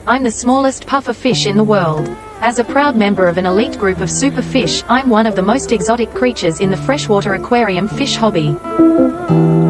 I'm the smallest puffer fish in the world. As a proud member of an elite group of super fish, I'm one of the most exotic creatures in the freshwater aquarium fish hobby.